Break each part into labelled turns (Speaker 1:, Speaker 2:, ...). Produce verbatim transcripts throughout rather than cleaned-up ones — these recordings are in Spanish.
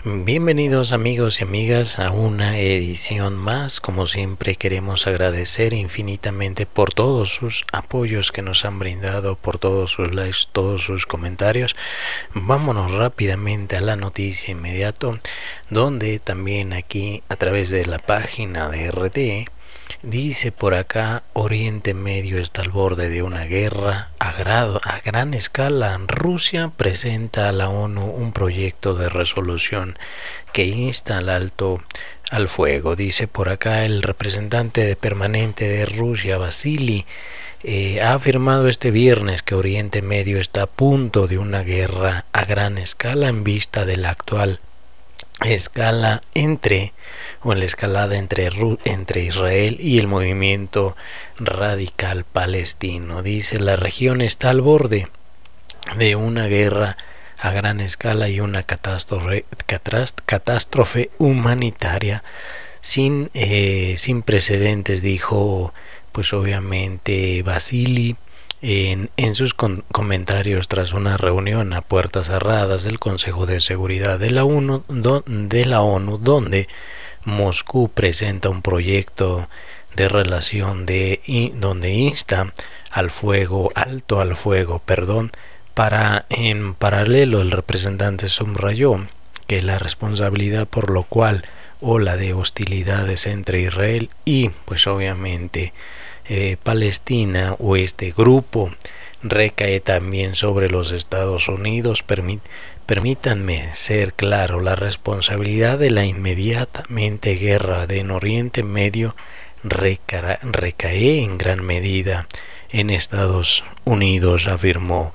Speaker 1: Bienvenidos amigos y amigas a una edición más. Como siempre queremos agradecer infinitamente por todos sus apoyos que nos han brindado, por todos sus likes, todos sus comentarios. Vámonos rápidamente a la noticia inmediato, donde también aquí a través de la página de R T dice por acá: Oriente Medio está al borde de una guerra a, grado, a gran escala. Rusia presenta a la ONU un proyecto de resolución que insta al alto al fuego. Dice por acá el representante de permanente de Rusia, Vasily, eh, ha afirmado este viernes que Oriente Medio está a punto de una guerra a gran escala en vista de la actual escala entre o en la escalada entre, entre Israel y el movimiento radical palestino. Dice: la región está al borde de una guerra a gran escala y una catástrofe, catástrofe humanitaria sin, eh, sin precedentes, dijo pues obviamente Vasily En, en sus con comentarios tras una reunión a puertas cerradas del Consejo de Seguridad de la, ONU, do, de la ONU, donde Moscú presenta un proyecto de relación de, y, donde insta al fuego, alto al fuego, perdón, para en paralelo el representante subrayó que la responsabilidad por lo cual ola de hostilidades entre Israel y pues obviamente Eh, Palestina o este grupo recae también sobre los Estados Unidos. Permí permítanme ser claro: la responsabilidad de la inmediatamente guerra de en Oriente Medio recae, recae en gran medida en Estados Unidos, afirmó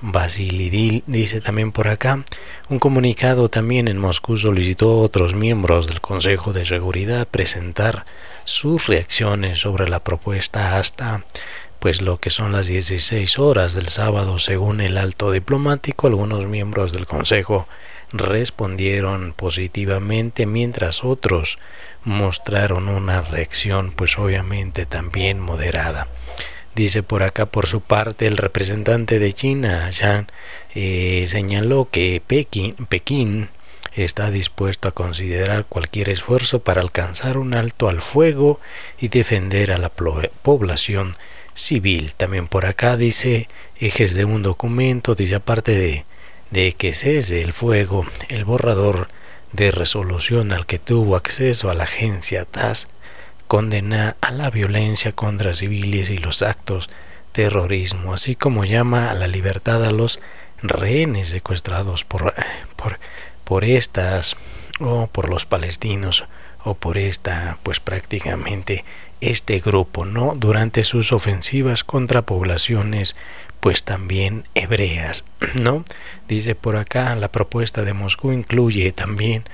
Speaker 1: Vasily. Dice también por acá: un comunicado también en Moscú solicitó a otros miembros del Consejo de Seguridad presentar sus reacciones sobre la propuesta hasta pues lo que son las dieciséis horas del sábado. Según el alto diplomático, algunos miembros del Consejo respondieron positivamente, mientras otros mostraron una reacción pues obviamente también moderada. Dice por acá, por su parte, el representante de China, Zhang, eh, señaló que Pekín, Pekín está dispuesto a considerar cualquier esfuerzo para alcanzar un alto al fuego y defender a la población civil. También por acá dice: ejes de un documento, dice, aparte de, de que cese el fuego, el borrador de resolución al que tuvo acceso a la agencia T A S S condena a la violencia contra civiles y los actos terrorismo, así como llama a la libertad a los rehenes secuestrados por, por, por estas o por los palestinos o por esta pues prácticamente este grupo, ¿no? Durante sus ofensivas contra poblaciones pues también hebreas, ¿no? Dice por acá: la propuesta de Moscú incluye también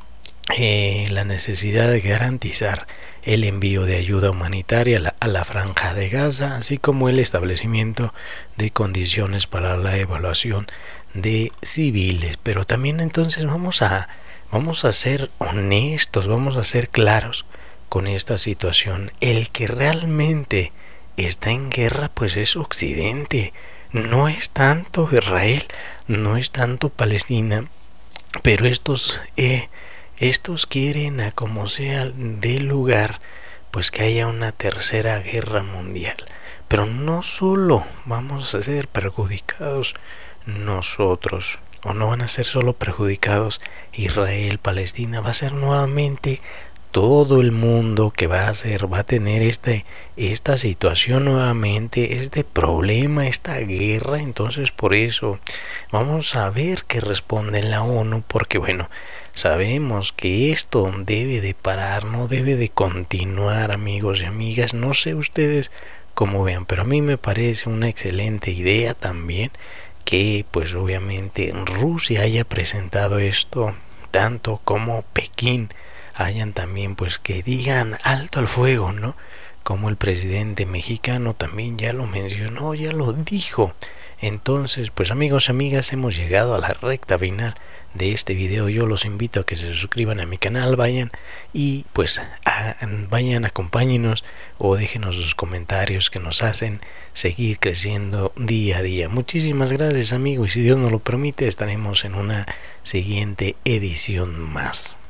Speaker 1: eh, la necesidad de garantizar el envío de ayuda humanitaria a la, a la franja de Gaza, así como el establecimiento de condiciones para la evaluación de civiles. Pero también entonces vamos a vamos a ser honestos, vamos a ser claros con esta situación. El que realmente está en guerra pues es Occidente, no es tanto Israel, no es tanto Palestina, pero estos eh, estos quieren a como sea de lugar pues que haya una tercera guerra mundial. Pero no solo vamos a ser perjudicados nosotros, o no van a ser solo perjudicados Israel, Palestina, va a ser nuevamente todo el mundo que va a ser, va a tener este, esta situación nuevamente, este problema, esta guerra. Entonces por eso vamos a ver qué responde la ONU, porque bueno, sabemos que esto debe de parar, no debe de continuar, amigos y amigas. No sé ustedes cómo vean, pero a mí me parece una excelente idea también que pues obviamente Rusia haya presentado esto, tanto como Pekín hayan también pues que digan alto al fuego, ¿no? Como el presidente mexicano también ya lo mencionó, ya lo dijo. Entonces pues amigos y amigas, hemos llegado a la recta final de este video, yo los invito a que se suscriban a mi canal, vayan y pues a, vayan, acompáñenos o déjenos sus comentarios que nos hacen seguir creciendo día a día. Muchísimas gracias, amigos, y si Dios nos lo permite estaremos en una siguiente edición más.